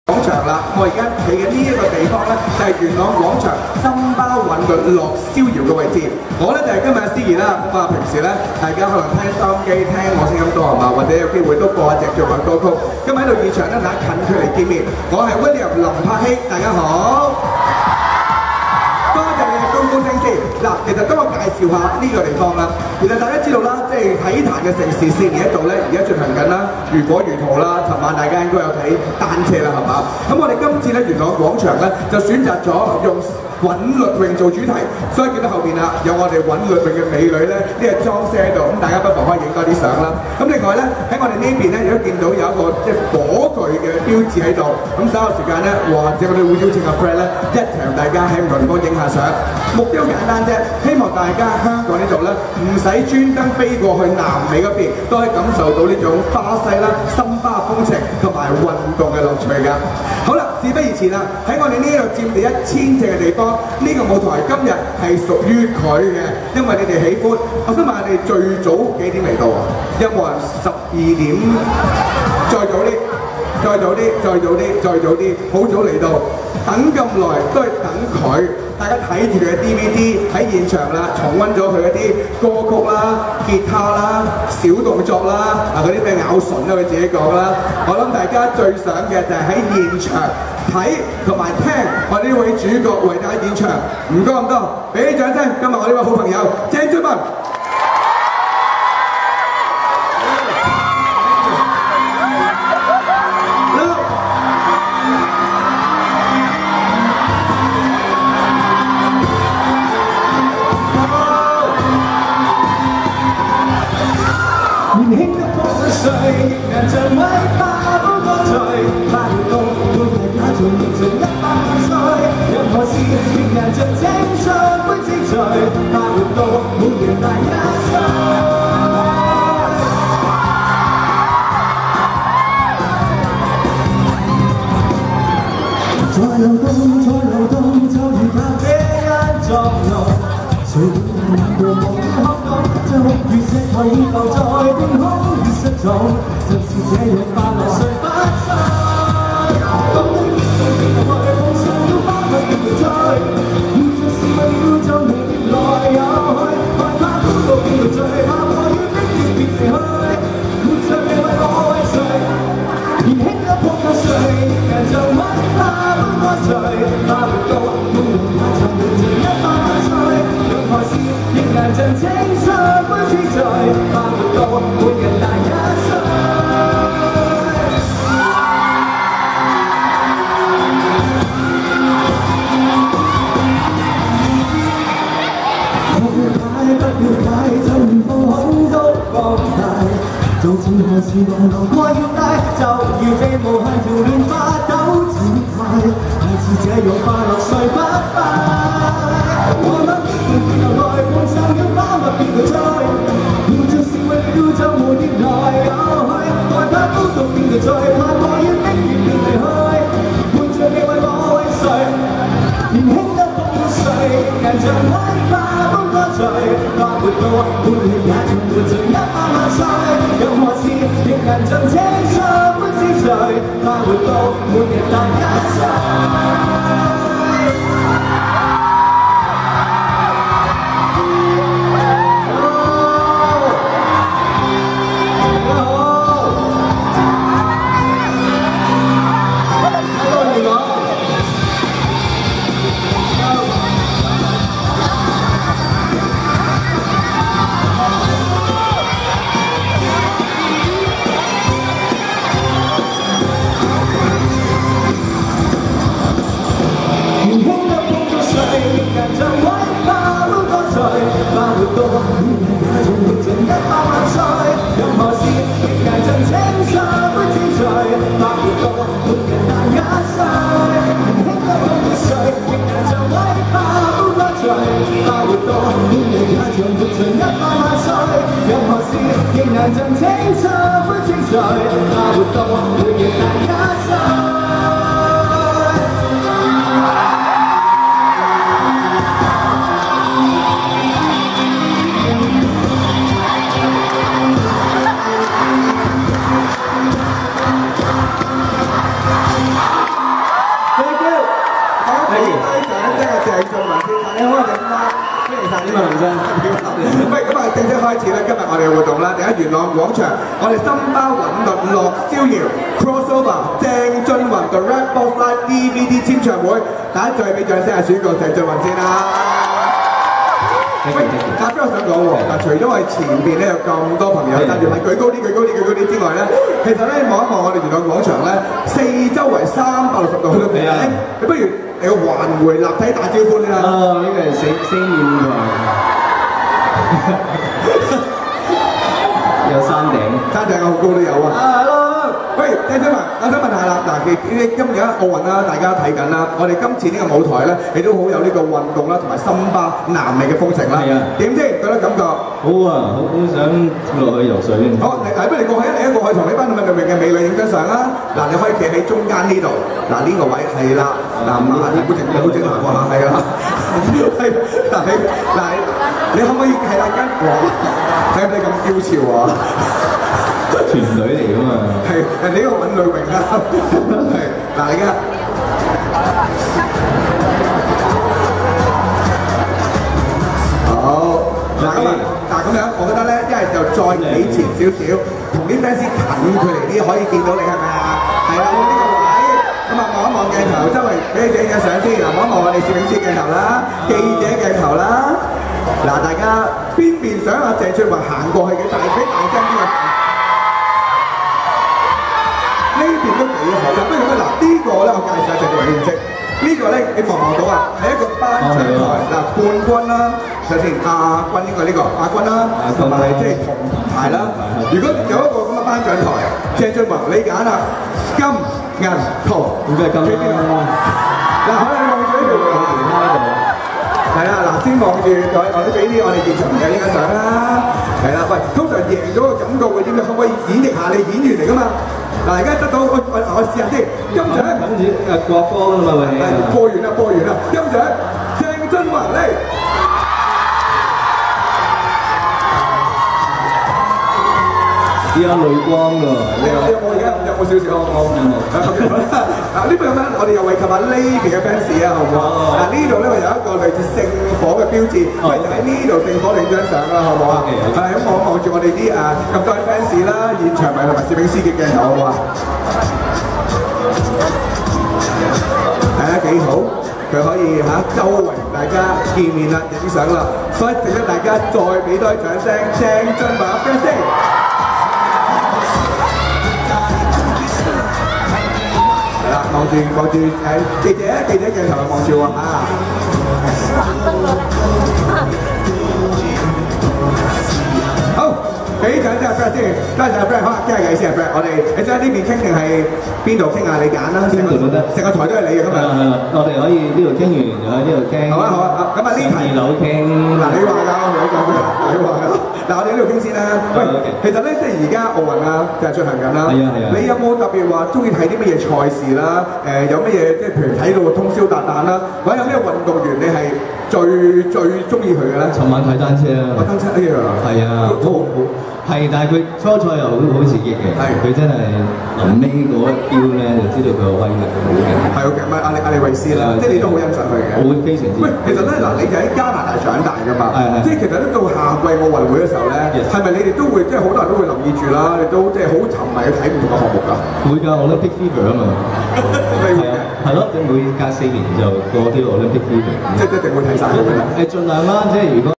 廣場啦，我而家企嘅呢一個地方咧，就係元朗廣場心包韻律樂逍遙嘅位置。我咧就係今日嘅司儀啦。咁啊，平時咧大家可能聽收音機聽我聲音多係嘛，或者有機會都播下隻中文歌曲。今日喺度現場咧，大家近距離見面。我係 William 林柏希，大家好。多謝你嘅高高聲先。嗱，其實當我介紹下呢個地方啦，其實大家知道啦，即係體壇嘅盛事4年一度咧，而家進行緊啦，如火如荼啦。尋晚大家應該有睇單車啦，係嘛？咁我哋今次咧元朗廣場咧就選擇咗用韻律泳做主題，所以見到後邊啦有我哋韻律泳嘅美女咧，呢個裝飾喺度，咁大家不妨可以影多啲相啦。咁另外咧喺我哋呢邊咧亦都見到有一個即係火炬嘅標誌喺度，咁稍後時間咧或者我哋會邀請阿 Fred 咧一齊同大家喺唔同地方影下相。目標好簡單啫，希望大家香港呢度咧唔使專登飛過去南美嗰邊，都可以感受到呢種巴西啦、森巴風情同埋運動嘅樂趣㗎。好啦，事不宜遲啦，喺我哋呢度佔地1000尺嘅地方，呢個舞台今日係屬於佢嘅，因為你哋喜歡。我想問下你最早幾點嚟到啊？有冇人12點？再早啲，再早啲，再早啲，再早啲，好早嚟到，等咁耐都係等佢。大家睇住佢嘅 DVD 喺現場啦，重溫咗佢嗰啲歌曲啦、吉他啦、小動作啦，嗰啲咩咬唇啦，佢自己講啦。我諗大家最想嘅就係喺現場睇同埋聽我呢位主角為大家演唱。唔該咁多，俾啲掌聲！今日我呢位好朋友鄭俊文。 人像米花都多趣，快活到每日也像活盡100萬歲。任何事亦人像青春般精彩，快活到每人大1歲。在流動，在流動，就如咖啡因作用。誰會難過無端哭到，就如石頭浮在半空已失蹤。就是這樣快樂誰不想？當你見到你去，夢想要花不斷地追，活着是為了就無言來也去，害怕高到變到最怕過於逼越別離去，活着你為我為誰？年輕一撲夠誰？人像米花般多趣，快活到每人也像活盡100萬歲。任何事亦難像青春般痴醉，快活到每人大1歲。做似何時來路過要帶，就如被無限條亂花糾纏壞，但是這樣快樂誰不快？我諗別流淚，夢想要花蜜變到醉，活着是為了就無言來也去，害怕高度變到最怕過於逼越變離去，活着你為我為誰？年輕得碰到誰？人像米花般多趣，快活到每日也像活盡100萬歲。任何事亦難像青春般痴醉，快活到每日大1歲。像青春般精彩，快活到每日大1歲。 俊文先生，你好啊，鄭生，歡迎晒呢個林生。喂，咁啊，正式開始啦！今日我哋嘅活動啦，第一元朗廣場，我哋心包韻律樂逍遙 crossover 鄭俊弘 The Rap Boss Live DVD 簽唱會，大家再俾掌聲啊！選角鄭俊弘先啦。喂，但係我想講喎，嗱，除咗我哋前邊咧有咁多朋友，但係係舉高啲、舉高啲、舉高啲之外咧，其實咧望一望我哋元朗廣場咧，四周圍360度去到邊咧，你不如嚟個環迴立體打招呼先啦。 啊，呢個係四面台，有山頂好高都有啊。 hello。 喂，鄭俊弘，我想問下啦，嗱，今日奧運啦，大家睇緊啦，我哋今次呢個舞台咧，亦都好有呢個運動啦，同埋森巴南美嘅風情啦。係啊。點先？覺得感覺？ 好啊，好想落去游水。 好，嚟不如你過去啊！你一過去同呢班咁嘅嘅美女影張相啦。嗱，你可以企喺中間呢度，嗱呢個位係啦，嗱好正行過下係啦。係嗱你可唔可以係大家講？使唔使咁嬌俏啊？ 團隊嚟㗎嘛， 係人哋呢個韻律泳啦，係嗱而家好咁樣，我覺得咧一係就再企前少少，同啲 fans 近距離啲可以見到你係咪啊？係啦，呢個位咁啊望一望鏡頭，周圍俾你影相先，嗱望一望我哋攝影師鏡頭啦，記者鏡頭啦，嗱大家邊邊想阿鄭俊弘行過去嘅，大聲啲啊！呢邊都幾好嘅，不如咁嗱，呢個咧我介紹下鄭俊弘認識。呢個咧你望唔望到啊？係一個頒獎台嗱，冠軍啦，首先亞軍應該呢個亞軍啦，同埋即係銅牌啦。如果有一個咁嘅頒獎台，鄭俊弘你揀啦，金銀銅， 應該係金啦。 嗱，好啦，你望住呢條係啦，嗱，先望住我哋俾啲我哋現場嘅呢個相啦。係啦，喂，通常贏咗個感覺會點樣？可唔可以演繹下你演員嚟㗎嘛？嗱，而家得到我試下先，金獎跟住國歌㗎嘛，喂， 播完啦，金獎鄭俊弘嚟， 有淚光㗎， 你有冇而家有冇少少？我嗱呢邊咁樣，我哋又惠及下呢邊嘅 fans 啊，好唔好？嗱呢度咧，我有一個類似聖火嘅標誌，不如就喺呢度聖火影張相啦，好唔好啊？係咁望住我哋啲咁多位 fans 啦，現場咪同埋攝影師嘅鏡頭，好唔好啊？係啊，幾好，佢可以周圍大家見面啦，影相啦，所以值得大家再俾多啲掌聲，鄭俊弘嘅聲。望住記者鏡頭望住我好，俾掌聲阿 Brad 先，多謝阿 Brad，好啊，傾下偈先阿 Brad，我哋你想喺呢邊傾定係邊度傾啊？你揀啦，成個台都係你嘅今日。 係啦，我哋可以呢度傾完，就喺呢度傾。好啊， 咁啊呢題 2樓傾。 嗱你話㗎，我同你講嘅，你話㗎。嗱我哋喺呢度傾先啦。喂，其實咧即係而家奧運啊，就係進行緊啦。 係啊。你有冇特別話中意睇啲乜嘢賽事啦？有乜嘢即係譬如睇到通宵達旦啦，或者有咩運動員你係最中意佢嘅咧？ 尋晚睇單車啊！ 單車呢樣係啊，好係，但係佢初賽又好刺激嘅。係，佢真係臨尾嗰一標咧，就知道佢個威力好勁。係好嘅，咪阿利維斯啦，即係你都好欣賞佢嘅。我會非常之。喂，其實咧嗱，你就喺加拿大長大㗎嘛？係。即係其實咧到夏季奧運會嘅時候咧，係咪你哋都會即係好多人都會留意住啦？你都即係好沉迷去睇唔同嘅項目㗎？會㗎，Olympic fever 啊嘛。係啊，係咯，即係每隔4年就過啲 Olympic fever。即係一定會睇晒佢㗎。盡量啦，即係如果。